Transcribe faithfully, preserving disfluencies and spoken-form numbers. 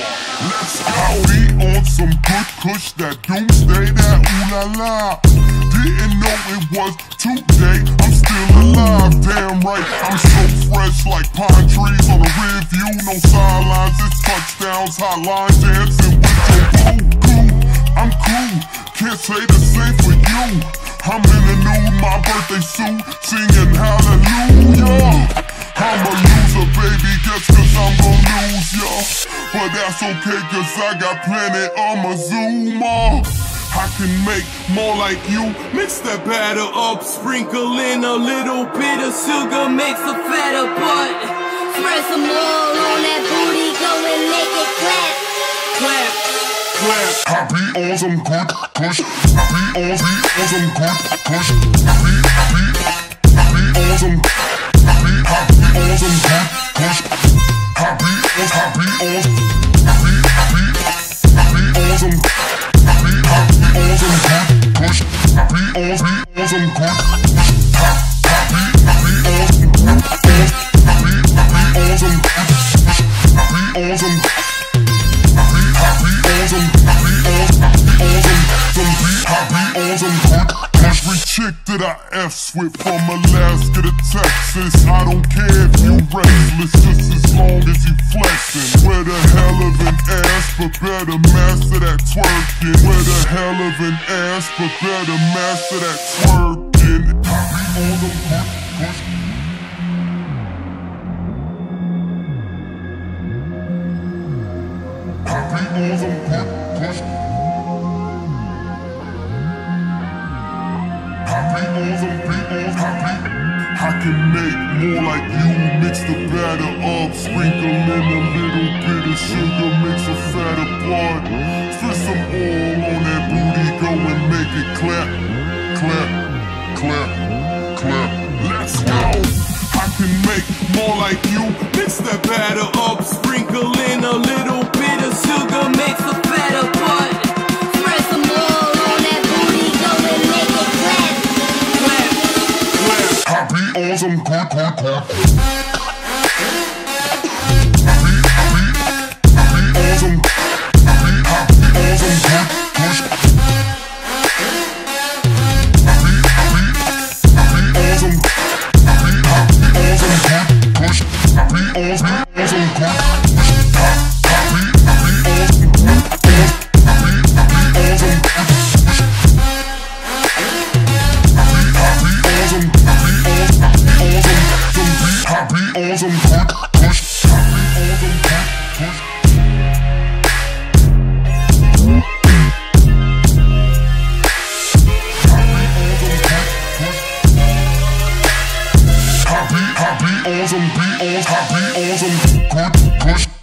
Let's go. We on some good kush, that doomsday, that ooh la la. Didn't know it was today, I'm still alive, damn right. I'm so fresh like pine trees on a rear view. No sidelines, it's touchdowns, hotline dancing with your boo boo. I'm cool, can't say the same for you. I'm in the nude, my birthday suit, singing hallelujah. I'm a loser, baby, guess cause I'm gon' lose ya. But that's okay, cause I got plenty on my Zuma. I can make more like you. Mix that batter up, sprinkle in a little bit of sugar, makes a fatter butt. Spread some oil on that booty, go and make it clap. Clap, clap. I be on some good kush. I be on, be on some good kush. I be, I be, I be on some. I be, I be on some good kush. I be on, I be on. I be, I be, I be on some. I be, I be on some good kush. I be on, be on some good kush. I be, I be on some good kush. I be, I be on some good kush. I be on some. I be, I be on some. I be on, I be on some. Some be, I be on some good kush. Every chick that I F's with from Alaska to Texas, I don't care if you restless, just as long as you flexin'. With a hell of an ass, but better master that twerking. With a hell of an ass, but better master that twerking. I be on the good kush. I be on some good kush. I can make more like you. Mix the batter up, sprinkle in a little bit of sugar, mix a fatter part. Spit some oil on that booty, go and make it clap, clap, clap, clap. Let's go. I can make more like you. Mix that batter up, sprinkle in a little bit of sugar, makes a fatter butt. Spread some oil on that booty, go and make it clap. Clap, clap. I be on some good, good, good. I be, I be, I be on some. I be, I be on some good kush. I be, I be, I be on some. I be, I be on some good kush. I be on, be on some good kush. I be, I be on some good kush. I be, I be on some good kush. I be, I be on some. I be on, I be on some. Some be, I be on some good kush. I be on some good kush. I be, I be on some, be on, I be on some good kush.